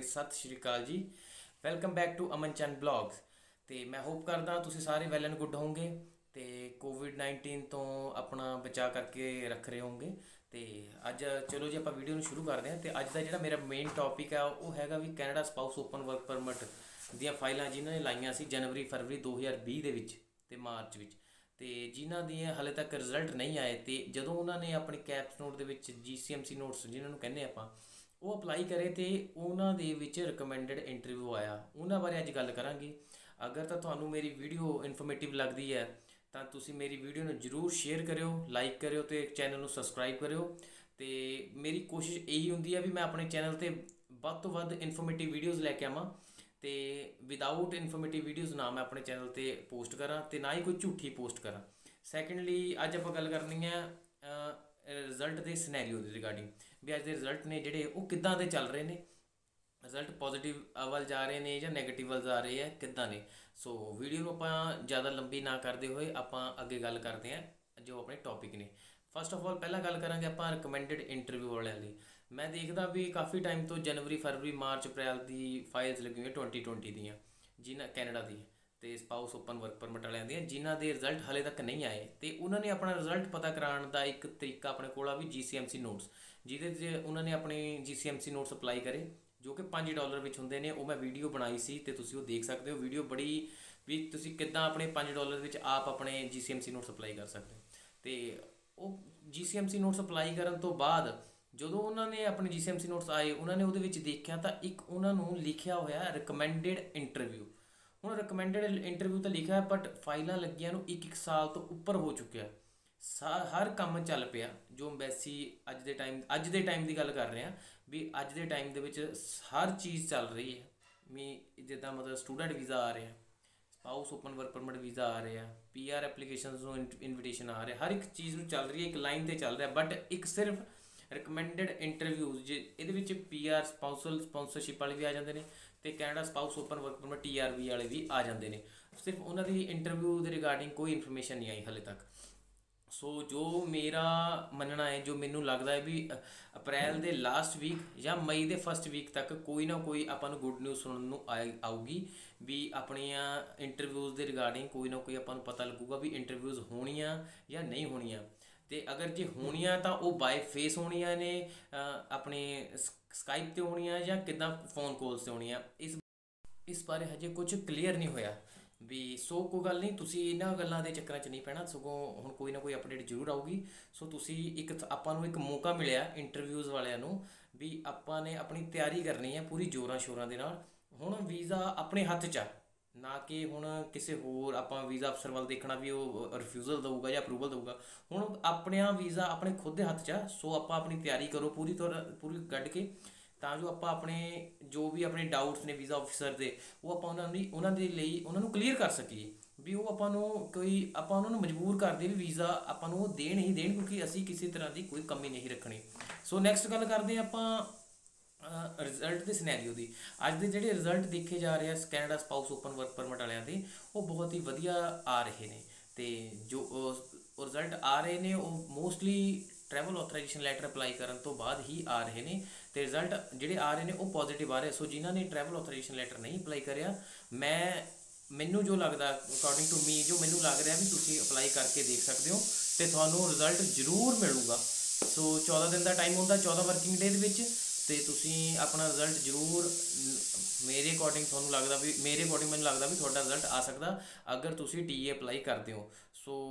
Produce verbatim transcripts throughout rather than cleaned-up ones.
सत श्री अकाल जी। Welcome back to Aman Chain blogs. तो मैं होप करदा तुसीं सारे वैल एंड गुड होंगे तो कोविड नाइनटीन तो अपना बचा करके रख रहे होंगे। तो अज चलो जी आप वीडियो में शुरू करते हैं। तो अज का जो मेरा मेन टॉपिक है वो हैगा भी Canada spouse open work permit दियाँ फाइलां जिन्होंने लाइया सी जनवरी फरवरी दो हज़ार भी दे विच ते मार्च विच ते जिन्हां दी हले तक रिजल्ट नहीं आए। तो जदों उन्होंने अपनी कैप्स नोट दे विच G C M C notes जिन्होंने कहने आपां वो अपलाई करे तो उन्होंने रिकमेंडेड इंटरव्यू आया, उन्होंने बारे अज गल करांगे। अगर तो तुहानू मेरी वीडियो इन्फॉर्मेटिव लगती है तो तुसी मेरी वीडियो में जरूर शेयर करो, लाइक करो तो चैनल को सबसक्राइब करो। तो मेरी कोशिश यही होंगी है भी मैं अपने चैनल पर वध तो वध इन्फॉर्मेटिव वीडियोज़ लैके आवां तो विदाउट इन्फॉर्मेटिव वीडियोज़ ना मैं अपने चैनल पर पोस्ट करा तो ना ही कोई झूठी पोस्ट करा। सैकेंडली अज आप गल करनी है रिजल्ट के सिनेरियो के रिगार्डिंग भी अज के रिजल्ट ने जोड़े वो किदां दे चल रहे हैं, रिजल्ट पॉजिटिव वाल जा रहे हैं या नैगेटिव वाल जा रहे हैं किदां ने। सो वीडियो को आप ज़्यादा लंबी ना करते हुए आप अगे गल करते हैं जो अपने टॉपिक ने। फस्ट ऑफ ऑल पहला गल करांगे आप रिकमेंडेड इंटरव्यू वाले लिए। मैं देखता भी काफ़ी टाइम तो जनवरी फरवरी मार्च अप्रैल की फाइल्स लगी हुई ट्वेंटी ट्वेंटी दियाँ जिन्हें कैनेडा दी तो स्पाउस ओपन वर्क परमिट वाले दी जिन्हों के रिजल्ट हाले तक नहीं आए। तो उन्होंने अपना रिजल्ट पता कराने का एक तरीका अपने को भी जी सी एम सी नोट्स जिदे उन्होंने अपने G C M C notes apply करे जो कि पाँच डॉलर में होंगे ने। मैं वीडियो बनाई सी तो तुसीं देख सकते हो वीडियो बड़ी भी तुसीं किद्दां अपने पाँच डॉलर में आप अपने G C M C notes apply कर सकते हो। तो G C M C notes apply करने तो बाद जो उन्होंने अपने G C M C notes आए उन्होंने वो देखा तो एक उन्होंने लिखा होया रिकमेंडेड इंटरव्यू। हूँ रिकमेंडेड इंटरव्यू तो लिखा है बट फाइलों लगिया एक एक साल तो उपर हो चुका है। सा हर काम चल पिया जो एम्बैसी अज के टाइम अज के टाइम की गल कर रहे हैं भी अज के टाइम के हर चीज़ चल रही है। मी जिदा मतलब स्टूडेंट वीज़ा आ रहे हैं, spouse open work permit visa आ रहे हैं, पी आर एप्लीकेशन इनविटेशन आ रहे हैं, हर एक चीज़ में चल रही है, एक लाइन पर चल रहा है। बट एक सिर्फ रिकमेंडेड इंटरव्यूज़ जे ये पी आर स्पॉन्सल स्पॉन्सरशिप वाले भी आ जाते हैं तो Canada spouse open work permit T R V वाले भी आ जाते हैं। सिर्फ उन्होंने इंटरव्यू के रिगार्डिंग कोई इन्फॉर्मेशन नहीं आई हाले तक। सो जो मेरा मनना है जो मैनू लगता है भी अप्रैल के लास्ट वीक या मई के फस्ट वीक तक कोई ना कोई अपन गुड न्यूज़ सुनने को आऊगी भी अपनिया इंटरव्यूज़ के रिगार्डिंग कोई ना कोई अपन पता लगूगा भी इंटरव्यूज़ होनिया या नहीं होनिया। तो अगर जे होनिया तो वो बाय फेस होनिया ने अपने स्काइप ते होनिया या किदा फोन कॉल्स से होनिया इस इस बारे हजे कुछ क्लीयर नहीं होया भी। सो कोई गल नहीं तुसी इन्हां गल्लां दे चक्करां च नहीं पैना सगों हुण कोई ना कोई अपडेट जरूर आऊगी। सो तुसी एक आपां नूं एक मौका मिलिया इंटरव्यूज़ वालियां नूं भी आपां ने अपनी तैयारी करनी है पूरी जोरां शोरां दे नाल। हुण वीज़ा अपने हत्थ च ना कि हुण किसी होर आपां वीज़ा अफसर वाल देखना भी वो रिफ्यूज़ल दूगा या अप्रूवल दूगा। हुण अपने वीज़ा अपने खुद के हत्थ च। सो आपां अपनी तैयारी करो पूरी तौर पूरी कढ़ के ਤਾਂ ਜੋ ਆਪਾਂ ਆਪਣੇ ਜੋ ਵੀ ਆਪਣੇ ਡਾਊਟਸ ਨੇ ਵੀਜ਼ਾ ਆਫਿਸਰ ਦੇ ਉਹ ਆਪਾਂ ਉਹਨਾਂ ਦੀ ਉਹਨਾਂ ਦੇ ਲਈ ਉਹਨਾਂ ਨੂੰ ਕਲੀਅਰ ਕਰ ਸਕੀਏ ਵੀ ਉਹ ਆਪਾਂ ਨੂੰ ਕੋਈ ਆਪਾਂ ਉਹਨਾਂ ਨੂੰ ਮਜਬੂਰ ਕਰਦੇ ਵੀ ਵੀਜ਼ਾ ਆਪਾਂ ਨੂੰ ਉਹ ਦੇਣ ਹੀ ਦੇਣ ਕਿਉਂਕਿ ਅਸੀਂ ਕਿਸੇ ਤਰ੍ਹਾਂ ਦੀ ਕੋਈ ਕਮੀ ਨਹੀਂ ਰੱਖਣੀ। ਸੋ ਨੈਕਸਟ ਗੱਲ ਕਰਦੇ ਹਾਂ ਆਪਾਂ ਰਿਜ਼ਲਟ ਦੇ ਸਿਨੈਰੀਓ ਦੀ। ਅੱਜ ਦੇ ਜਿਹੜੇ ਰਿਜ਼ਲਟ ਦੇਖੇ ਜਾ ਰਹੇ ਆ Canada spouse open work permit ਵਾਲਿਆਂ ਦੇ ਉਹ ਬਹੁਤ ਹੀ ਵਧੀਆ ਆ ਰਹੇ ਨੇ। ਤੇ ਜੋ ਰਿਜ਼ਲਟ ਆ ਰਹੇ ਨੇ ਉਹ mostly travel authorization letter apply करने तो बाद ही आ रहे हैं तो रिजल्ट जोड़े आ रहे हैं वो पॉजिटिव आ रहे। सो जिन्होंने ट्रैवल ऑथराइजेशन लैटर नहीं अप्लाई कराया मैं मैनू जो लगता अकॉर्डिंग टू मी जो मैनू लग रहा भी तुम अप्लाई करके देख सकते हो तो थानू रिजल्ट जरूर मिलूगा। सो चौदह दिन का टाइम होंगे चौदह वर्किंग डे तो तुम अपना रिजल्ट जरूर मेरे अकॉर्डिंग थानू लगता भी मेरे अकॉर्डिंग मैं लगता भी थोड़ा रिजल्ट आ सकता अगर तुम टी ए अप्लाई करते हो। सो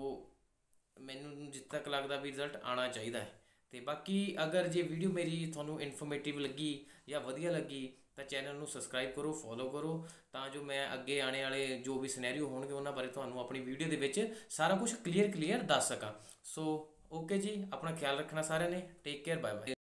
मैनू जित तक लगता भी रिजल्ट आना चाहिए है। तो बाकी अगर जे वीडियो मेरी थोनों इन्फॉर्मेटिव लगी या वधिया लगी तो चैनल को सबसक्राइब करो फॉलो करो तो जो मैं अगे आने वाले जो भी सिनेरियो होंगे उन्होंने बारे थोनों अपनी वीडियो के विच सारा कुछ क्लीयर क्लीयर दस सका। सो ओके जी अपना ख्याल रखना सारे ने टेक केयर बाय बाय।